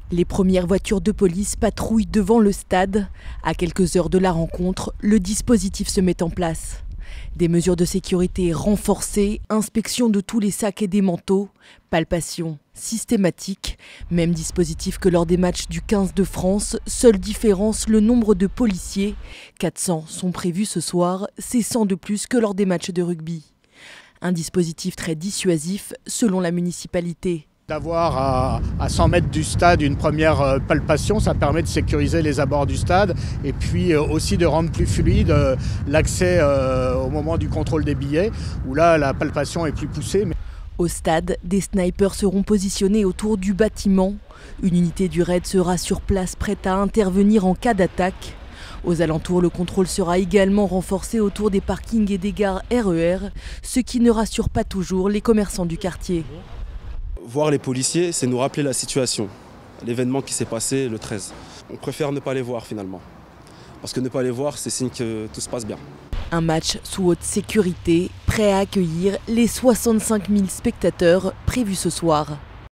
Les premières voitures de police patrouillent devant le stade. À quelques heures de la rencontre, le dispositif se met en place. Des mesures de sécurité renforcées, inspection de tous les sacs et des manteaux, palpation systématique, même dispositif que lors des matchs du 15 de France. Seule différence, le nombre de policiers. 400 sont prévus ce soir, c'est 100 de plus que lors des matchs de rugby. Un dispositif très dissuasif selon la municipalité. D'avoir à 100 mètres du stade une première palpation, ça permet de sécuriser les abords du stade et puis aussi de rendre plus fluide l'accès au moment du contrôle des billets, où là la palpation est plus poussée. Au stade, des snipers seront positionnés autour du bâtiment. Une unité du raid sera sur place prête à intervenir en cas d'attaque. Aux alentours, le contrôle sera également renforcé autour des parkings et des gares RER, ce qui ne rassure pas toujours les commerçants du quartier. Voir les policiers, c'est nous rappeler la situation, l'événement qui s'est passé le 13. On préfère ne pas les voir finalement, parce que ne pas les voir, c'est signe que tout se passe bien. Un match sous haute sécurité, prêt à accueillir les 65 000 spectateurs prévus ce soir.